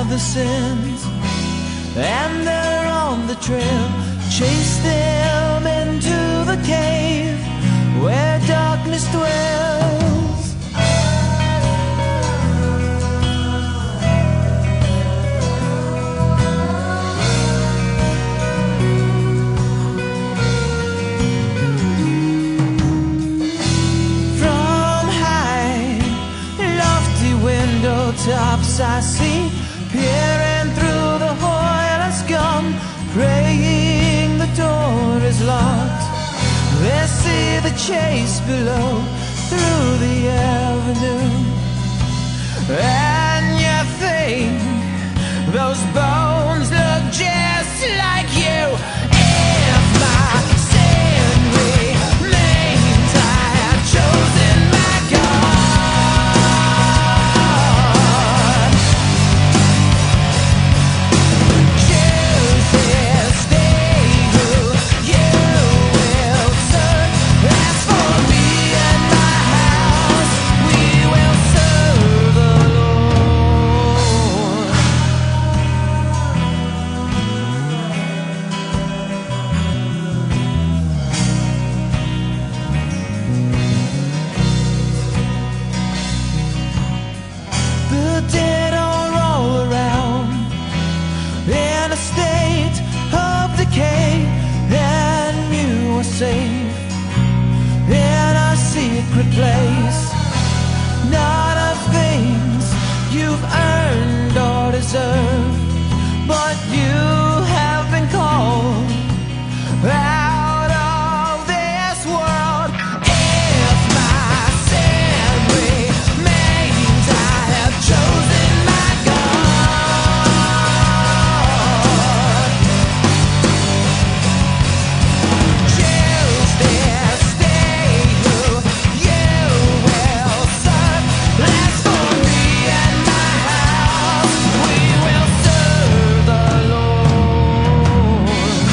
of the sins, and they're on the trail. Chase them into the cave where darkness dwells. From high, lofty window tops I see, peering through the oil and scum, praying the door is locked. They see the chase below through the avenue, and you think those bones look just like you. If my sin remains, I have chosen my God. Choose this day who you will serve. As for me and my house, we will serve the Lord. The dead are all around in a state of decay, and you are safe in a secret place, not of things you've earned or deserved, but you have been called out of this world. If my sin remains, I have chosen my God. Choose this day who you will serve. As for me and my house, we will serve the Lord.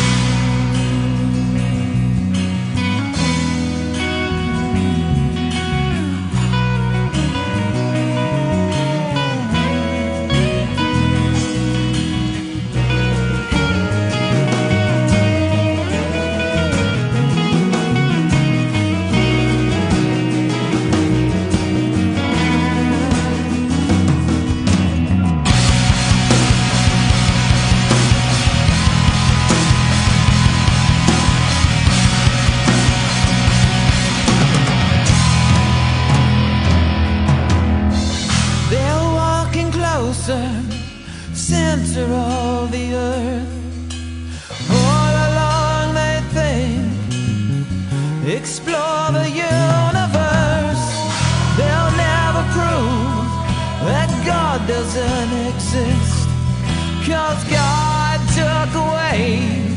They're walking closer, center of the earth. All along they think, explore the universe. They'll never prove that God doesn't exist, 'cause God took away